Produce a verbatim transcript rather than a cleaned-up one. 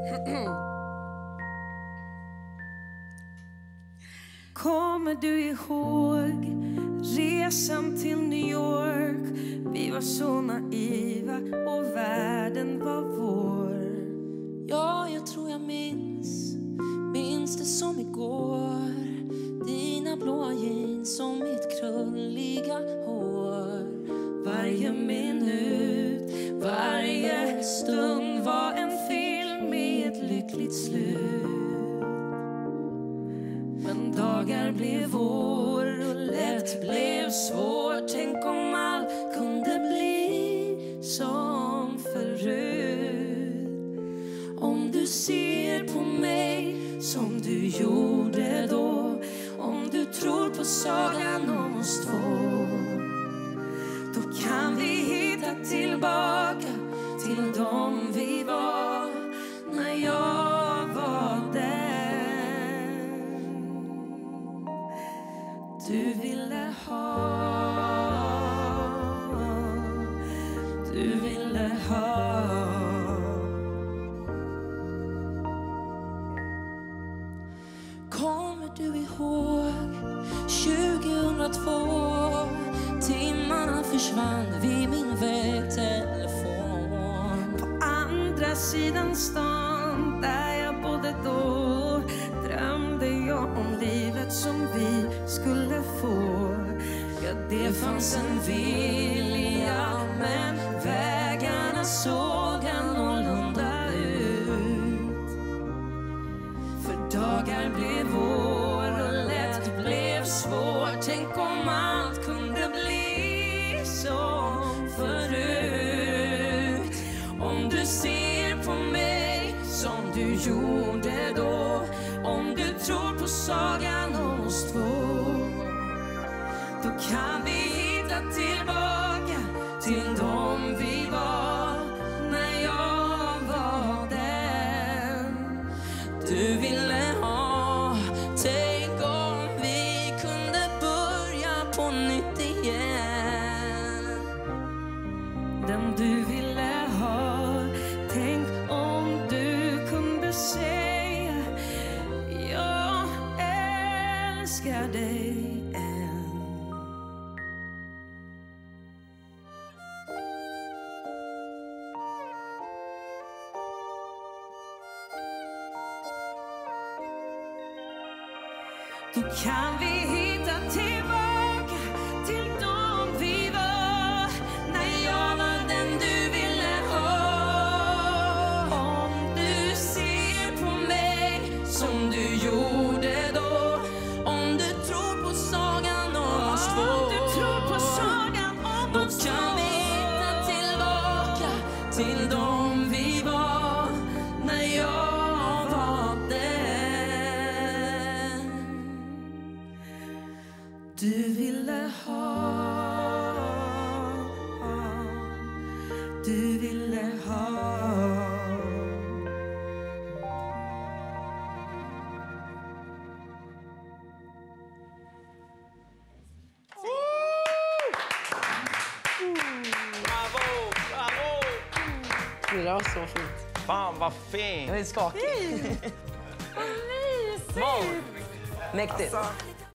Kommer du ihåg resan till New York? Vi var så naiva och världen var vår. Ja, jag tror jag minns, minns det som igår. Dina blåa jeans och mitt krulliga hår. Varje minut, varje stund var en film med ett lyckligt slut. Men dagar blev vår och lätt blev svårt. Tänk om allt kunde bli som förut. Om du ser på mig som du gjorde då, om du tror på sagan om oss två, då kan vi hitta tillbaka till dem vi var när jag var där. Du ville ha, du ville ha. Kommer du ihåg tjugohundratvå? Timmarna försvann vid min vägtelefon. På andra sidan stan där jag bodde då, drömde jag om livet som vi skulle få. Ja, det fanns en vilja, men vägarna såg annorlunda ut. För dagar blev vår och lätt blev svårt. Tänk om allt kunde bli som förut. Om du ser på mig som du gjorde då, om du tror på sagan om oss två, då kan vi hitta tillbaka till dem vi var när jag var den du ville ha. Tänk om vi kunde börja på nytt igen. Den du ville ha. Tänk om du kunde säga jag älskar dig än. Då kan vi hitta tillbaka till dem vi var när jag var den du ville ha. Om du ser på mig som du gjorde då, om du tror på sagan om oss två, om du tror på sagan om oss två, då kan vi hitta tillbaka till dem vi var när jag var den du ville ha. Du ville ha. Bravo, bravo! Det var så fint. Fan vad fint! Jag är skakig. Vad mysigt! Mäktigt. Alltså.